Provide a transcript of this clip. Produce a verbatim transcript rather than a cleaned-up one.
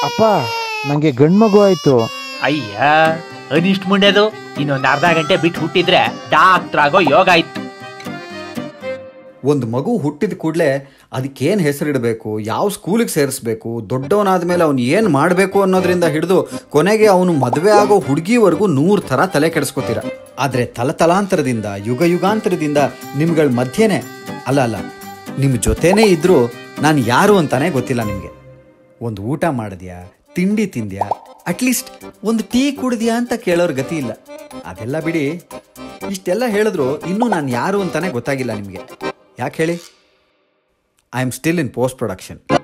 ಅಪ್ಪ ನಂಗೆ ಗಂಡ್ಮಗು ಆಯ್ತು. ಅಯ್ಯ ಅನಿಷ್ಟ್ ಮುಂಡೆದು ಇನ್ನೊಂದು ಅರ್ಧ ಗಂಟೆ ಬಿಟ್ಟು ಹುಟ್ಟಿದ್ರೆ ಡಾಕ್ಟರ್ ಆಗೋ ಯೋಗ ಆಯ್ತು. ಒಂದು ಮಗು ಹುಟ್ಟಿದ ಕೂಡಲೇ ಅದಕ್ಕೇನು ಹೆಸರಿಡಬೇಕು, ಯಾವ ಸ್ಕೂಲಿಗೆ ಸೇರಿಸ್ಬೇಕು, ದೊಡ್ಡವನಾದ ಮೇಲೆ ಅವನು ಏನು ಮಾಡಬೇಕು ಅನ್ನೋದ್ರಿಂದ ಹಿಡಿದು ಕೊನೆಗೆ ಅವನು ಮದುವೆ ಆಗೋ ಹುಡುಗಿವರೆಗೂ ನೂರು ಥರ ತಲೆ ಕೆಡಿಸ್ಕೋತೀರ. ಆದರೆ ತಲತಲಾಂತರದಿಂದ ಯುಗ ಯುಗಾಂತರದಿಂದ ನಿಮ್ಗಳ ಮಧ್ಯೆನೇ ಅಲ್ಲ ಅಲ್ಲ ನಿಮ್ಮ ಜೊತೆನೇ ಇದ್ದರೂ ನಾನು ಯಾರು ಅಂತಾನೆ ಗೊತ್ತಿಲ್ಲ ನಿಮಗೆ. ಒಂದು ಊಟ ಮಾಡಿದ್ಯಾ, ತಿಂಡಿ ತಿಂದ್ಯಾ, ಅಟ್ಲೀಸ್ಟ್ ಒಂದು ಟೀ ಕುಡಿದ್ಯಾ ಅಂತ ಕೇಳೋರ್ ಗತಿ ಇಲ್ಲ. ಅದೆಲ್ಲ ಬಿಡಿ, ಇಷ್ಟೆಲ್ಲ ಹೇಳಿದ್ರು ಇನ್ನೂ ನಾನು ಯಾರು ಅಂತಾನೆ ಗೊತ್ತಾಗಿಲ್ಲ ನಿಮಗೆ. ಯಾಕೆ ಹೇಳಿ? I am still in post production.